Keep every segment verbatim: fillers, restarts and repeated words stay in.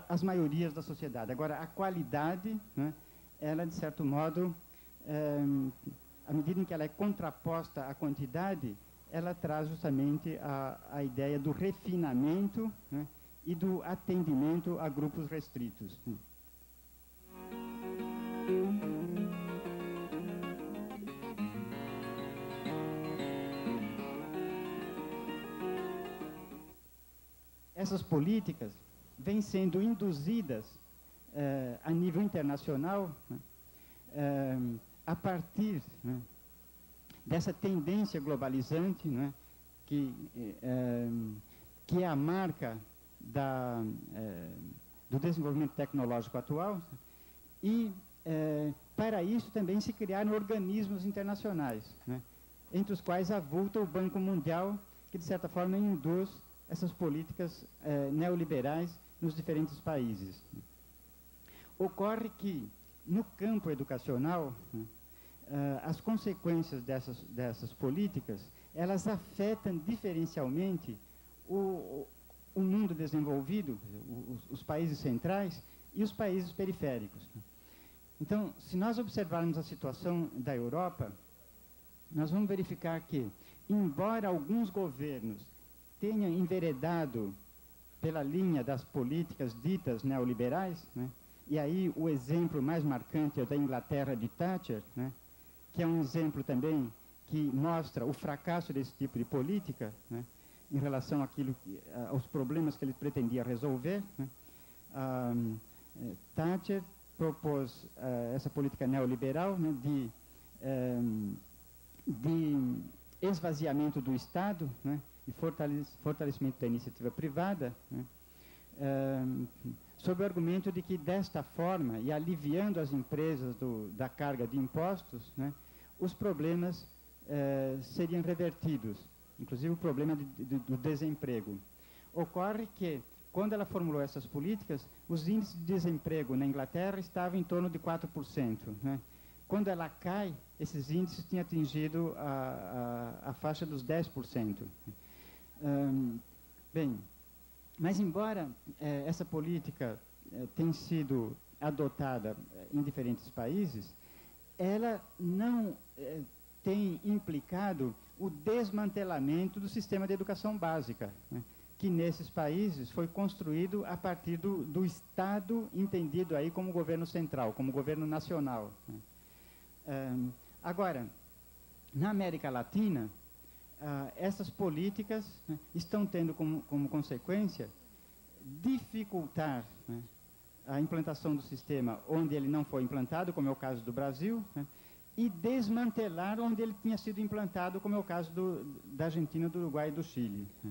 as maiorias da sociedade. Agora, a qualidade, né, ela, de certo modo, é, à medida em que ela é contraposta à quantidade, ela traz justamente a, a ideia do refinamento, né, e do atendimento a grupos restritos. Essas políticas vêm sendo induzidas eh, a nível internacional, né, eh, a partir, né, dessa tendência globalizante, né, que, eh, que é a marca da, eh, do desenvolvimento tecnológico atual, e eh, para isso também se criaram organismos internacionais, né, entre os quais avulta o Banco Mundial, que de certa forma induz essas políticas eh, neoliberais nos diferentes países. Ocorre que, no campo educacional, né, Uh, as consequências dessas, dessas políticas, elas afetam diferencialmente o, o mundo desenvolvido, os, os países centrais e os países periféricos. Então, se nós observarmos a situação da Europa, nós vamos verificar que, embora alguns governos tenham enveredado pela linha das políticas ditas neoliberais, né, e aí o exemplo mais marcante é o da Inglaterra de Thatcher, né, que é um exemplo também que mostra o fracasso desse tipo de política, né, em relação àquilo que, aos problemas que ele pretendia resolver, né. Ah, Thatcher propôs ah, essa política neoliberal, né, de, eh, de esvaziamento do Estado, né, e fortalecimento da iniciativa privada, né, eh, sob o argumento de que, desta forma, e aliviando as empresas do, da carga de impostos, né, os problemas eh, seriam revertidos, inclusive o problema de, de, do desemprego. Ocorre que, quando ela formulou essas políticas, os índices de desemprego na Inglaterra estavam em torno de quatro por cento. Né? Quando ela cai, esses índices tinham atingido a, a, a faixa dos dez por cento. Hum, bem, mas embora eh, essa política eh, tenha sido adotada eh, em diferentes países, ela não eh, tem implicado o desmantelamento do sistema de educação básica, né, que nesses países foi construído a partir do, do Estado entendido aí como governo central, como governo nacional. Né. Um, agora, na América Latina, ah, essas políticas, né, estão tendo como, como consequência dificultar, né, a implantação do sistema onde ele não foi implantado, como é o caso do Brasil, né, e desmantelar onde ele tinha sido implantado, como é o caso do, da Argentina, do Uruguai e do Chile. Né.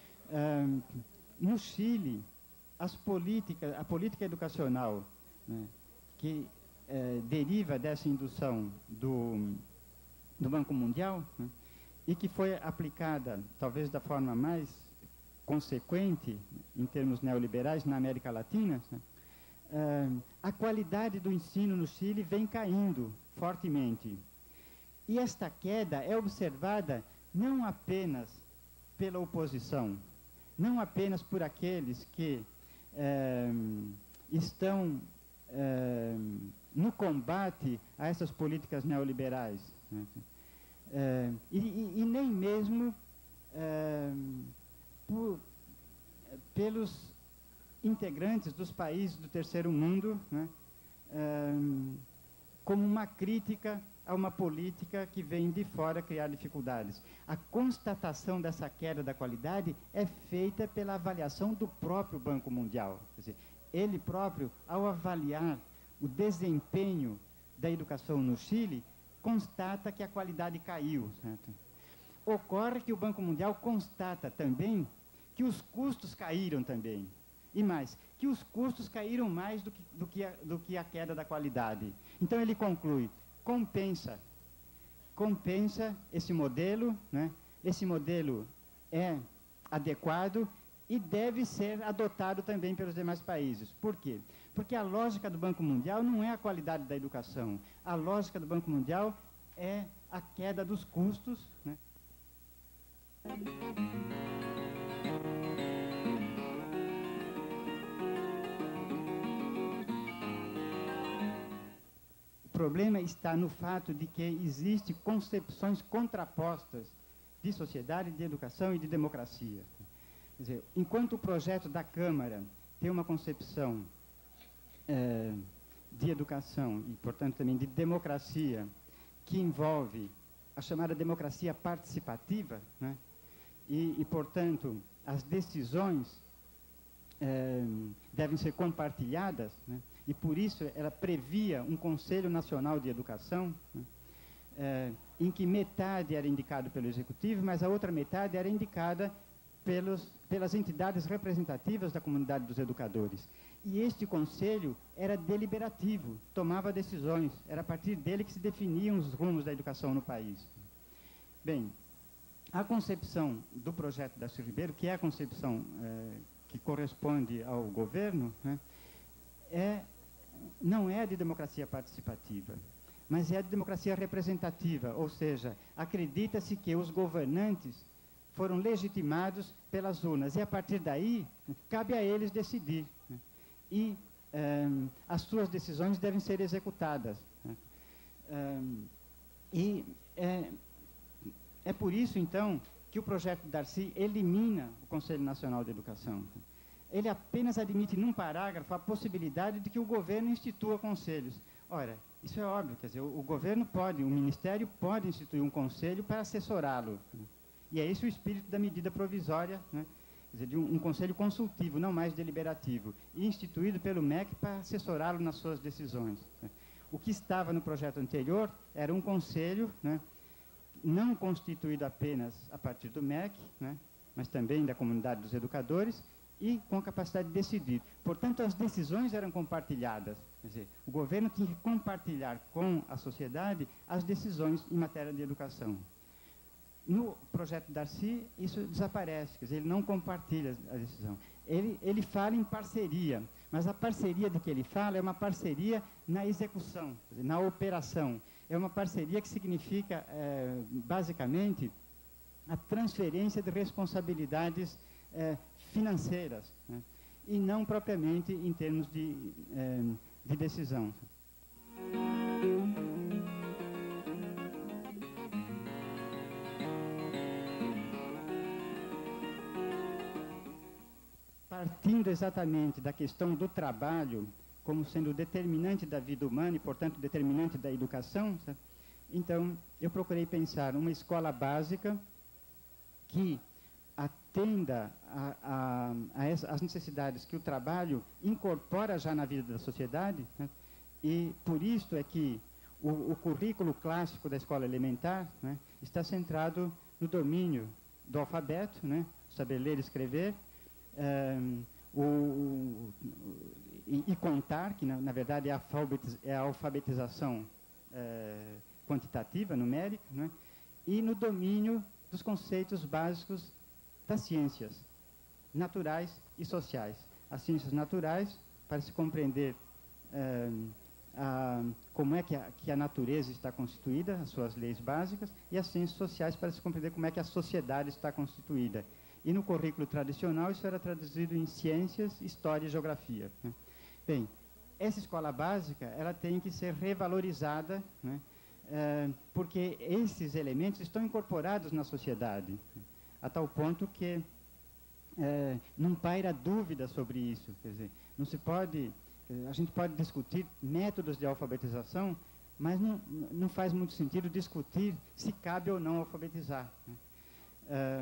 Ah, no Chile, as políticas, a política educacional, né, que eh, deriva dessa indução do, do Banco Mundial, né, e que foi aplicada, talvez da forma mais consequente, em termos neoliberais, na América Latina, né, uh, a qualidade do ensino no Chile vem caindo fortemente. E esta queda é observada não apenas pela oposição, não apenas por aqueles que uh, estão uh, no combate a essas políticas neoliberais, né, uh, e, e, e nem mesmo uh, por, pelos integrantes dos países do terceiro mundo, né, um, como uma crítica a uma política que vem de fora criar dificuldades. A constatação dessa queda da qualidade é feita pela avaliação do próprio Banco Mundial. Quer dizer, ele próprio, ao avaliar o desempenho da educação no Chile, constata que a qualidade caiu. Certo? Ocorre que o Banco Mundial constata também que os custos caíram também. E mais, que os custos caíram mais do que, do que, a, do que a queda da qualidade. Então ele conclui, compensa, compensa esse modelo, né? Esse modelo é adequado e deve ser adotado também pelos demais países. Por quê? Porque a lógica do Banco Mundial não é a qualidade da educação. A lógica do Banco Mundial é a queda dos custos, né? problema está no fato de que existem concepções contrapostas de sociedade, de educação e de democracia. Quer dizer, enquanto o projeto da Câmara tem uma concepção é, de educação e, portanto, também de democracia, que envolve a chamada democracia participativa, né? e, e, portanto, as decisões é, devem ser compartilhadas, né? E, por isso, ela previa um Conselho Nacional de Educação, né? é, em que metade era indicado pelo Executivo, mas a outra metade era indicada pelos, pelas entidades representativas da comunidade dos educadores. E este conselho era deliberativo, tomava decisões, era a partir dele que se definiam os rumos da educação no país. Bem, a concepção do projeto Darcy Ribeiro, que é a concepção é, que corresponde ao governo, né, é, não é a de democracia participativa, mas é a de democracia representativa, ou seja, acredita-se que os governantes foram legitimados pelas urnas, e a partir daí, cabe a eles decidir, né? E um, as suas decisões devem ser executadas, né? Um, e é, é por isso, então, que o projeto Darcy elimina o Conselho Nacional de Educação. Ele apenas admite, num parágrafo, a possibilidade de que o governo institua conselhos. Ora, isso é óbvio, quer dizer, o, o governo pode, o Ministério pode instituir um conselho para assessorá-lo. Né? E é esse o espírito da medida provisória, né? Quer dizer, de um, um conselho consultivo, não mais deliberativo, e instituído pelo M E C para assessorá-lo nas suas decisões. Né? O que estava no projeto anterior era um conselho, né, não constituído apenas a partir do M E C, né, mas também da comunidade dos educadores, e com capacidade de decidir. Portanto, as decisões eram compartilhadas. Quer dizer, o governo tinha que compartilhar com a sociedade as decisões em matéria de educação. No projeto Darcy, isso desaparece, quer dizer, ele não compartilha a decisão. Ele, ele fala em parceria, mas a parceria de que ele fala é uma parceria na execução, quer dizer, na operação. É uma parceria que significa, é, basicamente, a transferência de responsabilidades é, financeiras, né? E não propriamente em termos de, é, de decisão. Partindo exatamente da questão do trabalho como sendo determinante da vida humana e, portanto, determinante da educação, sabe? Então, eu procurei pensar uma escola básica que atenda a, a, a essa, as necessidades que o trabalho incorpora já na vida da sociedade, né? E por isso é que o, o currículo clássico da escola elementar, né, está centrado no domínio do alfabeto, né, saber ler e escrever, um, o, o, e, e contar, que na, na verdade é a, é a alfabetização é, quantitativa, numérica, né, e no domínio dos conceitos básicos das ciências naturais e sociais. As ciências naturais, para se compreender é, a, como é que a, que a natureza está constituída, as suas leis básicas, e as ciências sociais, para se compreender como é que a sociedade está constituída. E no currículo tradicional, isso era traduzido em ciências, história e geografia, né? Bem, essa escola básica, ela tem que ser revalorizada, né, é, porque esses elementos estão incorporados na sociedade, né, a tal ponto que é, não paira dúvida sobre isso. Quer dizer, não se pode, a gente pode discutir métodos de alfabetização, mas não, não faz muito sentido discutir se cabe ou não alfabetizar, né? É,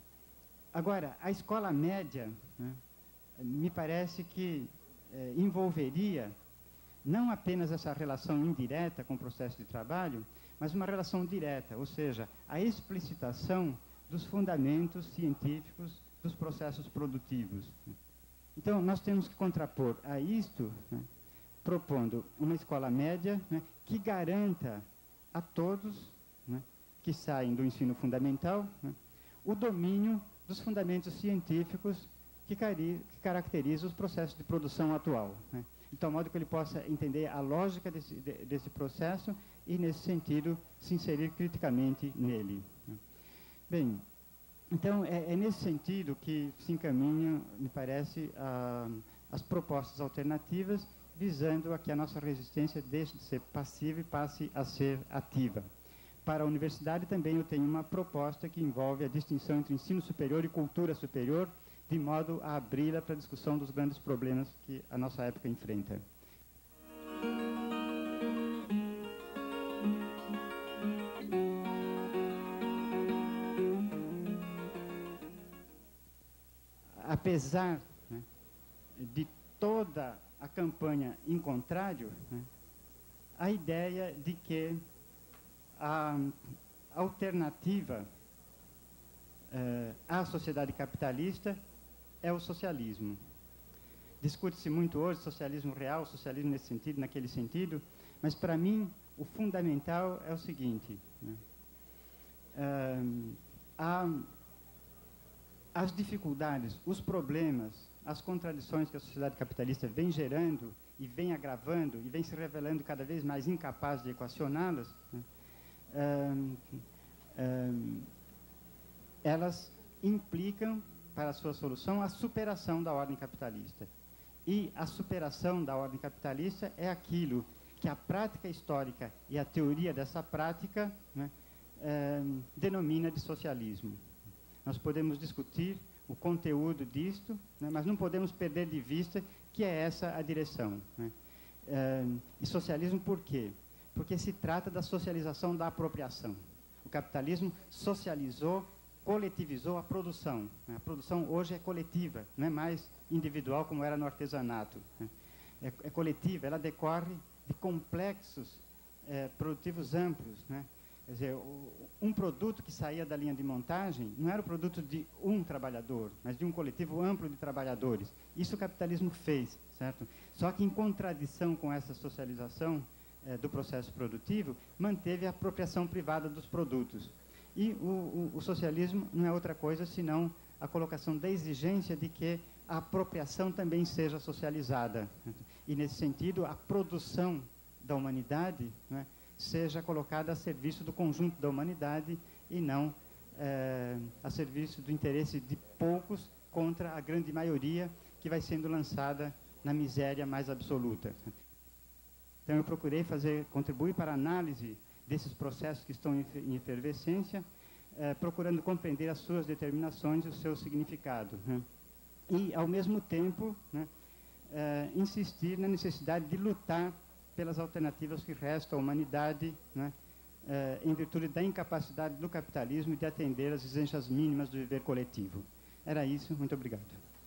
agora, a escola média, né, me parece que é, envolveria não apenas essa relação indireta com o processo de trabalho, mas uma relação direta, ou seja, a explicitação dos fundamentos científicos dos processos produtivos. Então, nós temos que contrapor a isto, né, propondo uma escola média, né, que garanta a todos, né, que saem do ensino fundamental, né, o domínio dos fundamentos científicos que, cari que caracterizam os processos de produção atual, né, de tal modo que ele possa entender a lógica desse, de, desse processo e, nesse sentido, se inserir criticamente nele, né. Bem, então, é, é nesse sentido que se encaminham, me parece, a, as propostas alternativas visando a que a nossa resistência deixe de ser passiva e passe a ser ativa. Para a universidade também eu tenho uma proposta que envolve a distinção entre ensino superior e cultura superior, de modo a abri-la para a discussão dos grandes problemas que a nossa época enfrenta. Apesar, né, de toda a campanha em contrário, né, a ideia de que a alternativa eh, à sociedade capitalista é o socialismo. Discute-se muito hoje socialismo real, socialismo nesse sentido, naquele sentido, mas para mim o fundamental é o seguinte, né, eh, há as dificuldades, os problemas, as contradições que a sociedade capitalista vem gerando e vem agravando e vem se revelando cada vez mais incapaz de equacioná-las, né, hum, hum, elas implicam, para a sua solução, a superação da ordem capitalista. E a superação da ordem capitalista é aquilo que a prática histórica e a teoria dessa prática, né, hum, denomina de socialismo. Nós podemos discutir o conteúdo disto, né, mas não podemos perder de vista que é essa a direção, né. Uh, e socialismo por quê? Porque se trata da socialização da apropriação. O capitalismo socializou, coletivizou a produção, né. A produção hoje é coletiva, não é mais individual como era no artesanato, né. É, é coletiva, ela decorre de complexos é, produtivos amplos, né. Quer dizer, um produto que saía da linha de montagem não era o produto de um trabalhador, mas de um coletivo amplo de trabalhadores. Isso o capitalismo fez, certo? Só que, em contradição com essa socialização eh, do processo produtivo, manteve a apropriação privada dos produtos. E o, o, o socialismo não é outra coisa senão a colocação da exigência de que a apropriação também seja socializada. E, nesse sentido, a produção da humanidade, né, seja colocada a serviço do conjunto da humanidade e não é, a serviço do interesse de poucos contra a grande maioria que vai sendo lançada na miséria mais absoluta. Então eu procurei fazer, contribuir para a análise desses processos que estão em efervescência, é, procurando compreender as suas determinações e o seu significado, né? E, ao mesmo tempo, né, é, insistir na necessidade de lutar pelas alternativas que restam à humanidade, né, eh, em virtude da incapacidade do capitalismo de atender às exigências mínimas do viver coletivo. Era isso, muito obrigado.